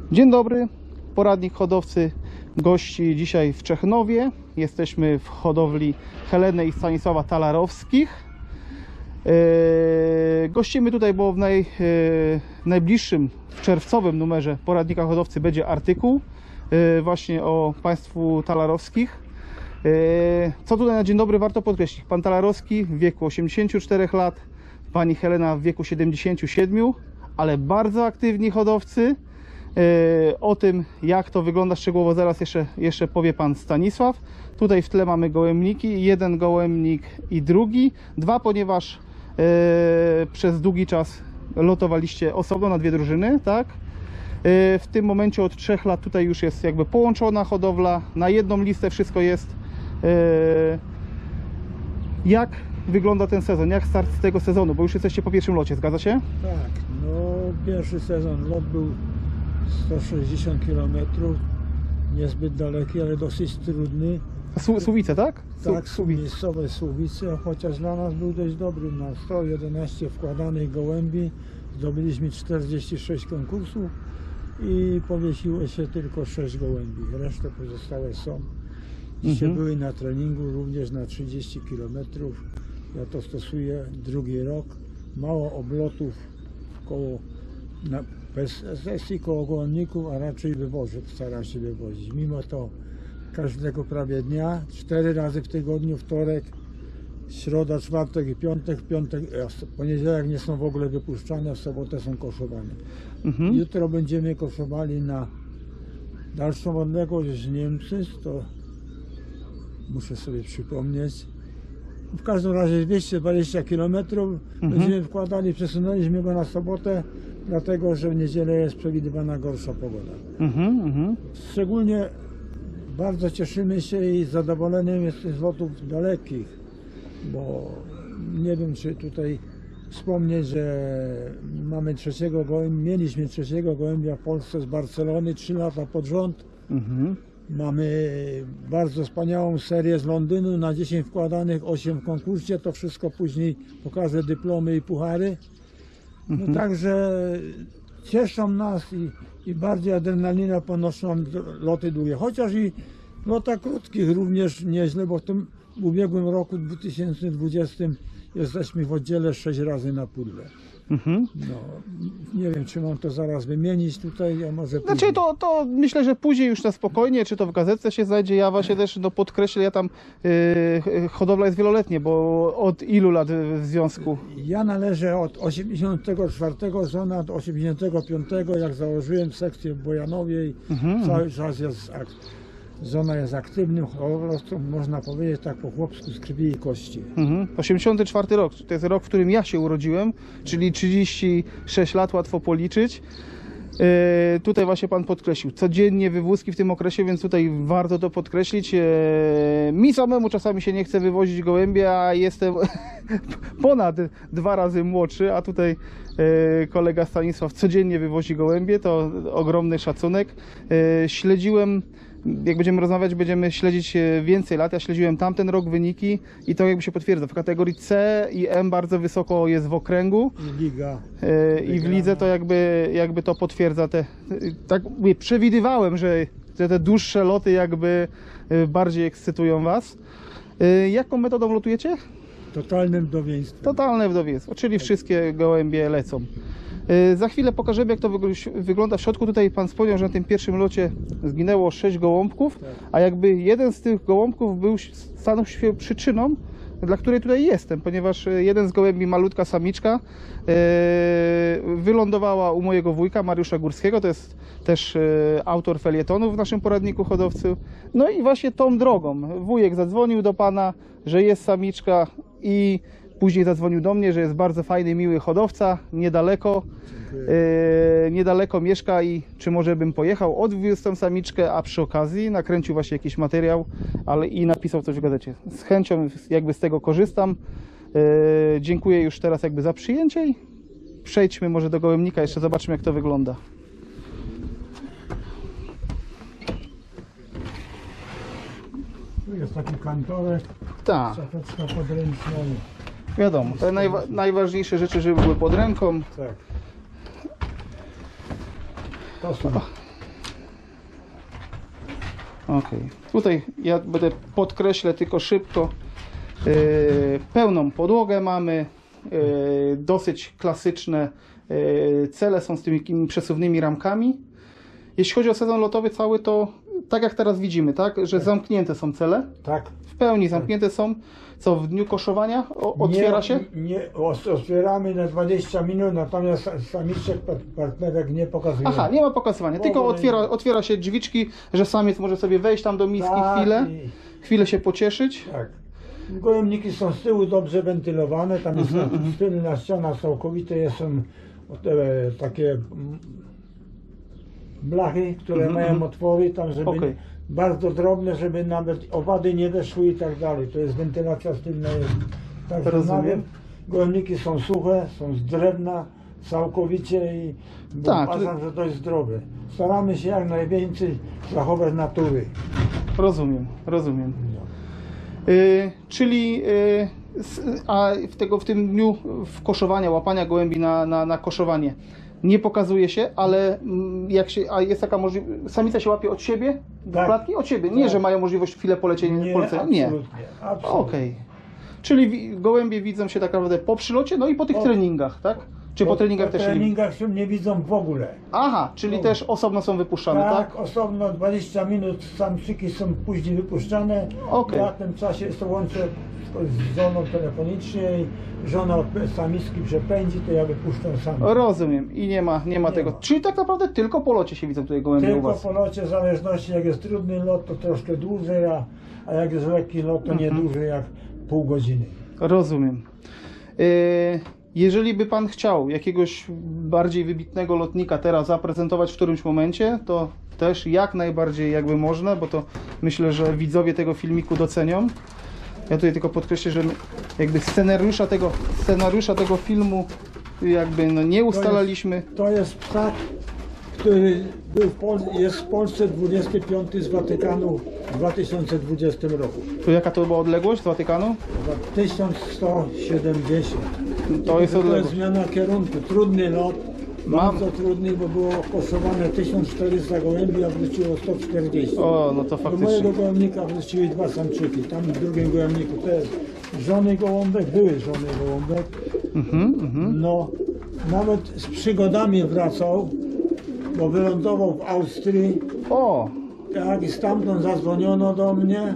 Dzień dobry, poradnik hodowcy gości dzisiaj w Czechnowie. Jesteśmy w hodowli Heleny i Stanisława Talarowskich. Gościmy tutaj, bo w najbliższym czerwcowym numerze poradnika hodowcy będzie artykuł właśnie o państwu Talarowskich. Co tutaj na dzień dobry warto podkreślić? Pan Talarowski w wieku 84 lat, pani Helena w wieku 77, ale bardzo aktywni hodowcy. O tym, jak to wygląda szczegółowo, zaraz jeszcze powie pan Stanisław. Tutaj w tle mamy gołębniki, jeden gołębnik i drugi. Dwa, ponieważ przez długi czas lotowaliście osobno na dwie drużyny, tak? W tym momencie od 3 lat tutaj już jest jakby połączona hodowla, na jedną listę wszystko jest. Jak wygląda ten sezon? Jak start z tego sezonu? Bo już jesteście po pierwszym locie, zgadza się? Tak, no pierwszy sezon lot był 160 km, niezbyt daleki, ale dosyć trudny. Słubice, tak? Tak, miejscowe Słubice, chociaż dla nas był dość dobry. Na 111 wkładanych gołębi zdobyliśmy 46 konkursów i powiesiło się tylko 6 gołębi. Resztę pozostałe są. Dzisiaj były na treningu również na 30 km. Ja to stosuję drugi rok. Mało oblotów koło, bez sesji koło gołębników, a raczej wywożek staram się wywozić. Mimo to każdego prawie dnia, 4 razy w tygodniu, wtorek, środa, czwartek i piątek, poniedziałek nie są w ogóle wypuszczane, w sobotę są koszowane. Jutro będziemy koszowali na dalszą odległość z Niemcy, to muszę sobie przypomnieć. W każdym razie 220 km będziemy wkładali, przesunęliśmy go na sobotę, dlatego że w niedzielę jest przewidywana gorsza pogoda. Szczególnie bardzo cieszymy się i zadowoleni jesteśmy z lotów dalekich, bo nie wiem, czy tutaj wspomnieć, że mieliśmy trzeciego gołębia w Polsce z Barcelony 3 lata pod rząd. Mamy bardzo wspaniałą serię z Londynu, na 10 wkładanych, 8 w konkursie, to wszystko później pokażę, dyplomy i puchary. No także cieszą nas i bardziej adrenalina ponoszą loty długie, chociaż i lotach krótkich również nieźle, bo w tym ubiegłym roku 2020 jesteśmy w oddziale 6 razy na pudle. No, nie wiem, czy mam to zaraz wymienić tutaj, a może później. Znaczy to myślę, że później już na spokojnie, czy to w gazetce się znajdzie. Ja właśnie też podkreślę, ja tam hodowla jest wieloletnia, bo od ilu lat w związku? Ja należę od 84, żona od 85, jak założyłem sekcję w Bojanowie i cały czas żona jest aktywnym hodowcą, można powiedzieć tak po chłopsku, z krwi i kości. 84 rok, to jest rok, w którym ja się urodziłem, czyli 36 lat, łatwo policzyć. Tutaj właśnie pan podkreślił, codziennie wywózki w tym okresie, więc tutaj warto to podkreślić. Mi samemu czasami się nie chce wywozić gołębia, a jestem ponad 2 razy młodszy, a tutaj kolega Stanisław codziennie wywozi gołębie, to ogromny szacunek. Śledziłem, jak będziemy rozmawiać, będziemy śledzić więcej lat. Ja śledziłem tamten rok wyniki i to jakby się potwierdza. W kategorii C i M bardzo wysoko jest w okręgu. I liga. I w lidze to jakby to potwierdza. Tak przewidywałem, że te dłuższe loty jakby bardziej ekscytują was. Jaką metodą lotujecie? Totalnym wdowieństwem. Totalne wdowieństwo, czyli wszystkie gołębie lecą. Za chwilę pokażemy, jak to wygląda w środku. Tutaj pan wspomniał, że na tym pierwszym locie zginęło 6 gołąbków, a jakby jeden z tych gołąbków stanął się przyczyną, dla której tutaj jestem, ponieważ jeden z gołębi, malutka samiczka, wylądowała u mojego wujka Mariusza Górskiego, to jest też autor felietonów w naszym poradniku hodowcy. No i właśnie tą drogą wujek zadzwonił do pana, że jest samiczka, i później zadzwonił do mnie, że jest bardzo fajny, miły hodowca, niedaleko mieszka i czy może bym pojechał, odwiózł tę samiczkę, a przy okazji nakręcił właśnie jakiś materiał, ale i napisał coś w gazecie. Z chęcią jakby z tego korzystam. Dziękuję już teraz jakby za przyjęcie i przejdźmy może do gołębnika, jeszcze zobaczmy, jak to wygląda. Tu jest taki kantorek, Tak. szafeczka podręczna. Wiadomo, te najważniejsze rzeczy, żeby były pod ręką. Tak. To są Okej. Tutaj ja będę podkreślę tylko szybko. Pełną podłogę mamy. Dosyć klasyczne cele są z tymi takimi przesuwnymi ramkami. Jeśli chodzi o sezon lotowy cały, to tak jak teraz widzimy, tak? Że zamknięte są cele. Tak. W pełni zamknięte są. Co w dniu koszowania otwiera się? Nie, otwieramy na 20 minut, natomiast samiczek partnerek nie pokazuje. Aha, nie ma pokazywania, tylko otwiera się drzwiczki, że samiec może sobie wejść tam do miski Tak, chwilę się pocieszyć. Tak. Gołębniki są z tyłu dobrze wentylowane, tam jest tylna ściana całkowite, są takie blachy, które mają otwory tam, żeby bardzo drobne, żeby nawet owady nie weszły i tak dalej. To jest wentylacja tylna. Także nawet gołębniki są suche, są z drewna całkowicie i uważam, że to jest zdrowe. Staramy się jak najwięcej zachować natury. Rozumiem. Czyli w tym dniu koszowania, łapania gołębi na koszowanie nie pokazuje się, ale jest taka możliwość, samica się łapie od siebie do klatki? Od siebie, nie, że mają możliwość chwilę polecienia. Nie. Okej. Czyli gołębie widzą się tak naprawdę po przylocie, no i po tych treningach, tak? Czy po treningach też? Po treningach się nie widzą w ogóle. Aha, czyli też osobno są wypuszczane, tak? Tak, osobno 20 minut samczyki są później wypuszczane. Ja w tym czasie to łączę z żoną telefonicznie i żona samiczki przepędzi, to ja wypuszczam sam. Rozumiem i nie ma tego. Czyli tak naprawdę tylko po locie się widzą tutaj gołębie u was? Tylko po locie, w zależności jak jest trudny lot, to troszkę dłużej, a jak jest lekki lot, to nie dłużej jak pół godziny. Rozumiem. Jeżeli by Pan chciał jakiegoś bardziej wybitnego lotnika teraz zaprezentować w którymś momencie, to też jak najbardziej jakby można, bo to myślę, że widzowie tego filmiku docenią. Ja tutaj tylko podkreślę, że jakby scenariusza tego filmu jakby nie ustalaliśmy. To jest ptak, który jest w Polsce 25 z Watykanu w 2020 roku. To jaka to była odległość z Watykanu? 1170. To jest odległość. To jest zmiana kierunku. Trudny lot. Bardzo trudny, bo było koszowane 1400 gołębi, a wróciło 140. O, no to faktycznie. Do mojego gołębnika wróciły 2 samczyki. Tam w drugim gołębniku to jest żony gołąbek, były żony gołąbek. No, nawet z przygodami wracał, bo wylądował w Austrii. O! Tak, i stamtąd zadzwoniono do mnie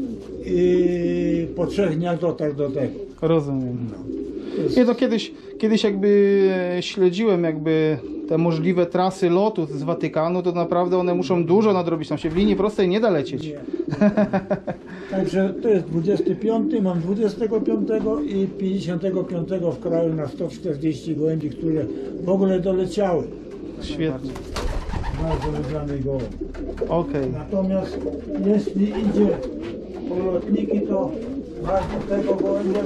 i po 3 dniach dotarł do tego. Rozumiem. Nie, to kiedyś jakby śledziłem jakby te możliwe trasy lotu z Watykanu, to naprawdę one muszą dużo nadrobić, tam się w linii prostej nie da lecieć. Nie. Także to jest 25, mam 25 i 55 w kraju na 140 gołębi, które w ogóle doleciały. Świetnie. Bardzo wybrany gołąb. Okej. Natomiast jeśli idzie o lotniki, to bardzo tego gołębia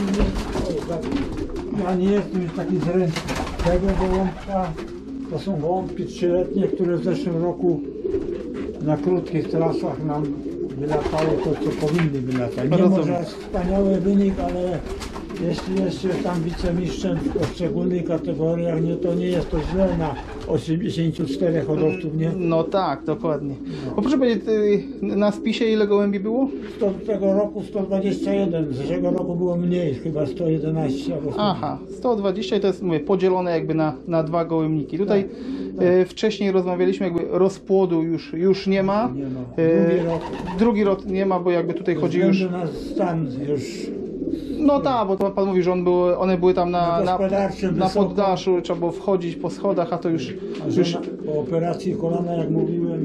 ja nie jestem już taki zręczny. Tego gołąbka to są gołąbki 3-letnie, które w zeszłym roku na krótkich trasach nam wylatały to, co powinny wylatać. Nie może wspaniały wynik, ale jeśli jeszcze tam wicemistrzem w poszczególnych kategoriach, nie, to nie jest to źle na 84 hodowców, nie? No tak, dokładnie. No. Proszę powiedzieć, na spisie ile gołębi było? Tego roku 121, z zeszłego roku było mniej, chyba 111 albo 100. Aha, 120 i to jest, mówię, podzielone jakby na 2 gołębniki. Tutaj wcześniej rozmawialiśmy, jakby rozpłodu już nie ma. Nie ma. Drugi rok nie ma, bo jakby tutaj chodzi już... na stan już... No tak, bo to Pan mówi, że one były tam na poddaszu, trzeba było wchodzić po schodach, a to już... Po operacji kolana, jak mówiłem,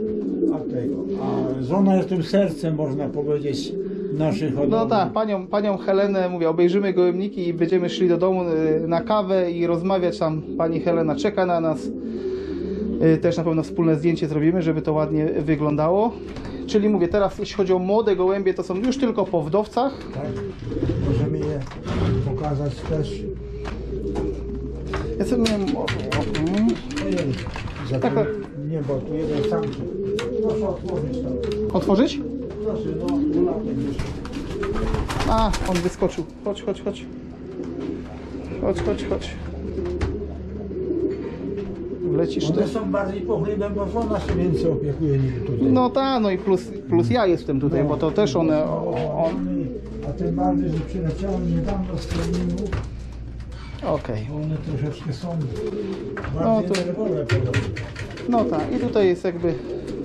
a żona jest tym sercem, można powiedzieć, naszych hodowli. No tak, panią Helenę, mówię, obejrzymy gołębniki i będziemy szli do domu na kawę i rozmawiać, tam pani Helena czeka na nas. Też na pewno wspólne zdjęcie zrobimy, żeby to ładnie wyglądało. Czyli mówię, teraz jeśli chodzi o młode gołębie, to są już tylko po wdowcach. Tak, możemy je pokazać też. Ja sobie miałem... Tak. Nie, bo tu jeden samczyk. Proszę otworzyć to. Otworzyć? Proszę, no, ulatek już. A, on wyskoczył. Chodź. Chodź. wlecisz One ty. są bardziej pochlebem, bo żona się więcej opiekuje niż tutaj. No ta, no i plus ja jestem tutaj, bo to też one... A tym bardziej, że przyleciałem niedawno z treningu, Okej. one troszeczkę są No bardziej to- nerwowe podobno. No tak, i tutaj jest jakby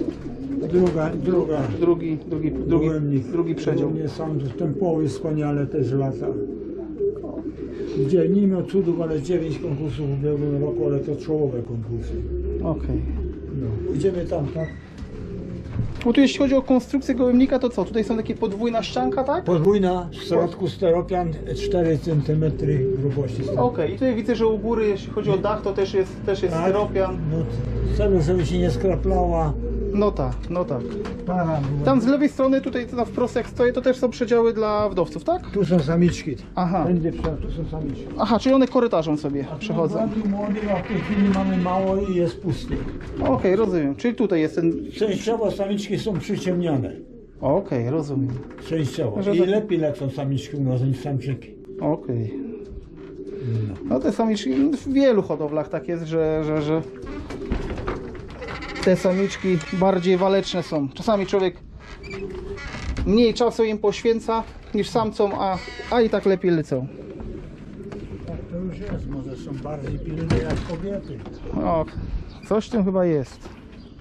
drugi przedział. Nie sądzę, ten połowy wspaniale też lata. Gdzie nie miał cudów, ale 9 konkursów w ubiegłym roku, ale to czołowe konkursy. Okej. No. Idziemy tam, tak? Bo tu jeśli chodzi o konstrukcję gołębnika, to co? Tutaj są takie podwójna ścianka, tak? Podwójna, w środku steropian, 4 cm grubości. Okej, i tutaj widzę, że u góry, jeśli chodzi o dach, to też jest styropian. No, w celu, żeby się nie skraplała No tak, no tak. para. Tam z lewej strony, tutaj na wprost jak stoję, to też są przedziały dla wdowców, tak? Tu są samiczki. Aha. Będzie tu są samiczki. Aha, czyli one korytarzem sobie przechodzą. Młody, a w tej chwili mamy mało i jest pusty. Okej, rozumiem. Czyli tutaj jest ten... Częściowo samiczki są przyciemnione. Okej, rozumiem. Częściowo. Że I tak- lepiej lecą samiczki u nas niż samczyki. Okej. No te samiczki, w wielu hodowlach tak jest, że te samiczki bardziej waleczne są. Czasami człowiek mniej czasu im poświęca niż samcom, a i tak lepiej lecą. Tak to już jest. Może są bardziej pilne jak kobiety. O, coś w tym chyba jest.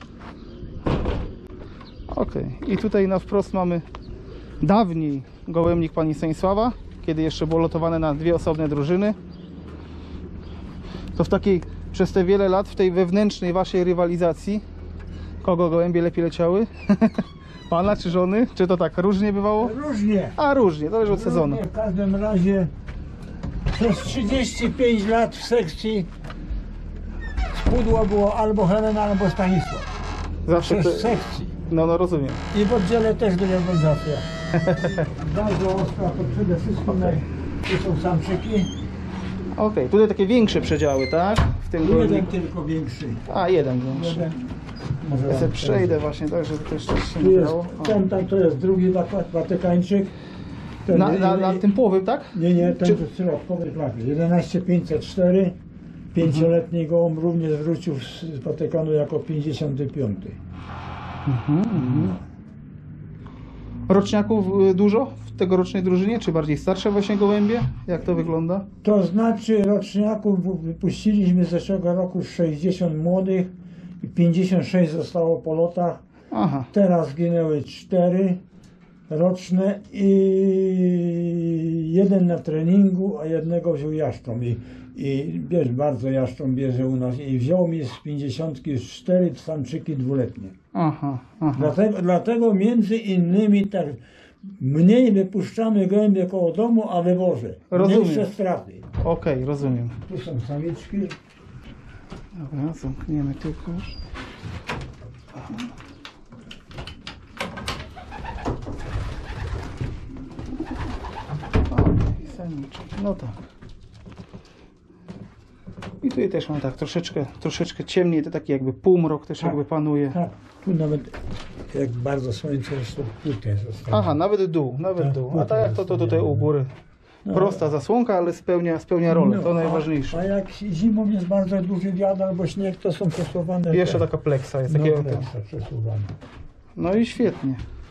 Okej. I tutaj na wprost mamy dawniej gołębnik pani Stanisława, kiedy jeszcze było lotowane na dwie osobne drużyny. To w takiej, przez te wiele lat, w tej wewnętrznej waszej rywalizacji, kogo gołębie lepiej leciały? Pana czy żony? Czy to tak różnie bywało? Różnie. A różnie, zależy od sezonu. Różnie. W każdym razie przez 35 lat w sekcji z pudła było albo Helena, albo Stanisław. Zawsze to... Przez sekcji. No rozumiem. I w oddziale też rywalizacja. Bardzo ostra, to przede wszystkim tu są samczyki. Okej, tutaj takie większe przedziały, tak? W tym Jeden gołębniku. tylko większy. A, jeden większy. Jeden. Może Ja sobie wam przejdę właśnie tak, żeby też coś się Tu nie jest, dało. tam to jest drugi watykańczyk. Ten, Na tym połowym, tak? Nie, ten Czy- tu środkowy klapie. 11504. 5-letni gołąb również wrócił z Watykanu jako 55. Roczniaków dużo w tegorocznej drużynie, czy bardziej starsze właśnie gołębie? Jak to wygląda? To znaczy roczniaków wypuściliśmy z zeszłego roku 60 młodych i 56 zostało po lotach. Aha, Teraz zginęły 4 roczne i jeden na treningu, a jednego wziął jaszcząb. I wiesz, bardzo jaszcząb bierze u nas. I wziął mi z 50 już 4 samczyki dwuletnie. aha. Dlatego między innymi tak mniej wypuszczamy gołębie koło domu, a wywożę. Rozumiem. Mniejsze straty. Okej, rozumiem. Tu są samiczki. Dobra, zamkniemy tylko już. Okej, samiczek, no tak. I tutaj też mam tak troszeczkę ciemniej, to taki jakby półmrok też Tak. jakby panuje. Tak, tu nawet jak bardzo słońce jest, to płytę zostało. Aha, nawet dół. A tak jak to tutaj u góry. Prosta zasłonka, ale spełnia rolę, to najważniejsze. A jak zimą jest bardzo duży wiatr albo śnieg, to są przesuwane. I jeszcze taka pleksa jest. no, Takiego, pleksa przesuwane. no i świetnie.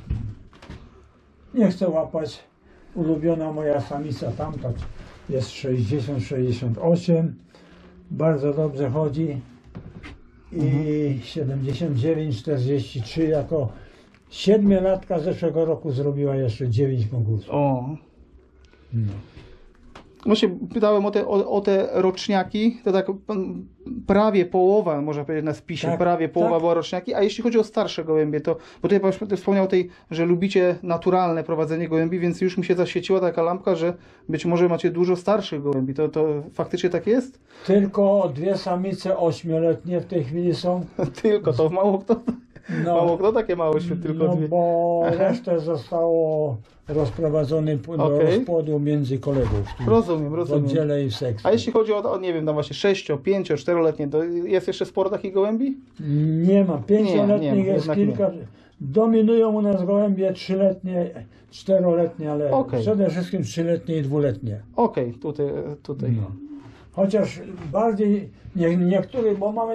Nie chcę łapać. Ulubiona moja samica tamta jest 60-68. Bardzo dobrze chodzi. I 79-43 jako 7-latka zeszłego roku zrobiła jeszcze 9 konkursów. O. No. Właśnie pytałem o te roczniaki, to tak prawie połowa, można powiedzieć na spisie, Tak, prawie połowa tak. była roczniaki, a jeśli chodzi o starsze gołębie, to, bo tutaj pan wspomniał że lubicie naturalne prowadzenie gołębi, więc już mi się zaświeciła taka lampka, że być może macie dużo starszych gołębi, to faktycznie tak jest? Tylko 2 samice 8-letnie w tej chwili są. Tylko to mało kto takie małe świat, tylko no dwie. bo resztę zostało rozprowadzone do Okej. rozpłodu między kolegów. Tu Rozumiem. W oddziale i w sekcji. A jeśli chodzi o nie wiem, no właśnie 6, 5, 4-letnie, to jest jeszcze sporo takich gołębi? Nie ma. 5-letnich Nie, jest jednak kilka. Dominują u nas gołębie 3-letnie, 4-letnie, ale Okej. przede wszystkim 3-letnie i 2-letnie. Okej, tutaj. No. Chociaż bardziej niektórych, bo mamy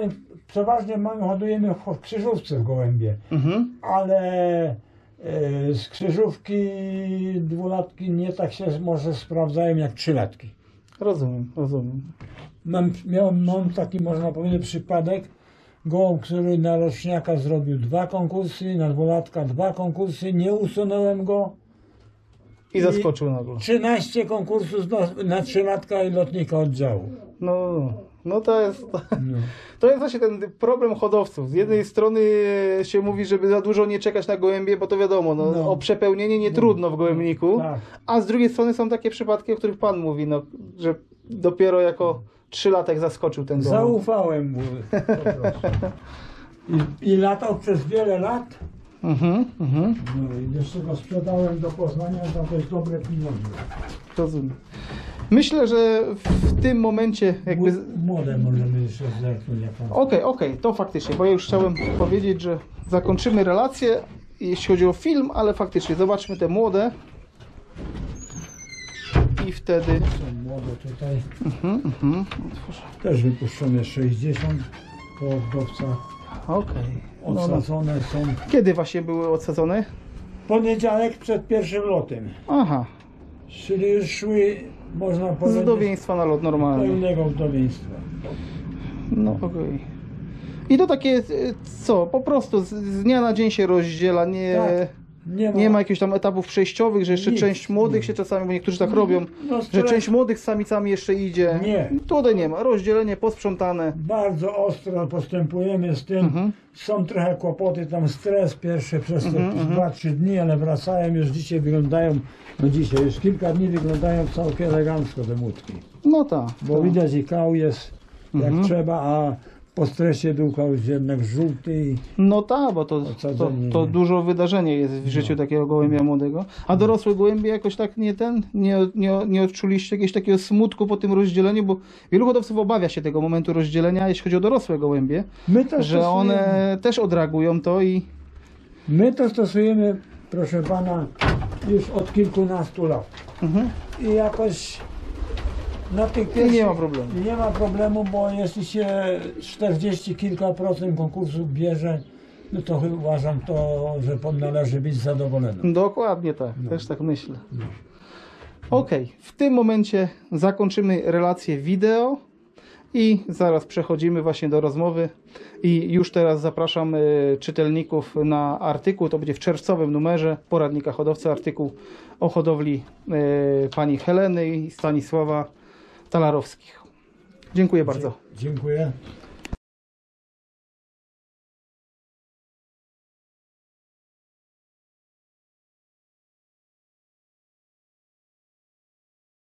Przeważnie hodujemy w krzyżówce w gołębie, ale z krzyżówki dwulatki nie tak się może sprawdzają jak trzylatki. Rozumiem, rozumiem. Mam taki, można powiedzieć, przypadek. Gołąb, który na roczniaka zrobił 2 konkursy, na dwulatka 2 konkursy, nie usunąłem go. I zaskoczył nagle. 13 konkursów na trzylatka i lotnika oddziału. No to jest... To jest właśnie ten problem hodowców. Z jednej strony się mówi, żeby za dużo nie czekać na gołębie, bo to wiadomo, o przepełnienie nie trudno w gołębniku, Tak. a z drugiej strony są takie przypadki, o których Pan mówi, że dopiero jako 3-latek zaskoczył ten gołąb. Zaufałem mu po prostu. I latał przez wiele lat. No i jeszcze go sprzedałem do Poznania za dość dobre pieniądze. Rozumiem. Myślę, że w tym momencie jakby... Młode możemy jeszcze zerknąć. Okej, to faktycznie, bo ja już chciałem powiedzieć, że zakończymy relację, jeśli chodzi o film, ale faktycznie zobaczmy te młode i wtedy... Są młode tutaj. Też wypuszczone 60 po oddowcach. Okej. Odsadzone są. Kiedy właśnie były odsadzone? Poniedziałek przed pierwszym lotem. Aha, Czyli już szły, można z powiedzieć, wdowieństwa na lot normalny. pełnego wdowieństwa. No okej. I to takie, co, po prostu z dnia na dzień się rozdziela, Tak. nie ma jakichś tam etapów przejściowych, że jeszcze Nic, część młodych nie. się czasami, bo niektórzy tak robią, No, że część młodych z samicami jeszcze idzie. Nie. Tutaj nie ma, rozdzielenie posprzątane. Bardzo ostro postępujemy z tym. Są trochę kłopoty, tam stres pierwszy przez te 2-3 dni, ale wracają już dzisiaj, wyglądają, no dzisiaj już kilka dni wyglądają całkiem elegancko te młódki. No tak. Bo widać i kał jest jak trzeba, a po stresie był kał już jednak żółty i No tak, bo to Odsadzenie. dużo wydarzenie jest w życiu takiego gołębia młodego. A dorosłe gołębie jakoś tak nie odczuliście jakiegoś takiego smutku po tym rozdzieleniu, bo wielu hodowców obawia się tego momentu rozdzielenia, jeśli chodzi o dorosłe gołębie, my to że one stosujemy. też odreagują to i... My to stosujemy, proszę pana, już od kilkunastu lat. I jakoś na tych pierwszych nie ma problemu. Nie ma problemu, bo jeśli się 40 kilka procent konkursów bierze, no to uważam to, że należy być zadowolonym. Dokładnie tak, też tak myślę. Okej, w tym momencie zakończymy relację wideo i zaraz przechodzimy właśnie do rozmowy i już teraz zapraszam czytelników na artykuł, to będzie w czerwcowym numerze poradnika hodowcy, artykuł o hodowli pani Heleny i Stanisława Talarowskich. Dziękuję bardzo. Dziękuję.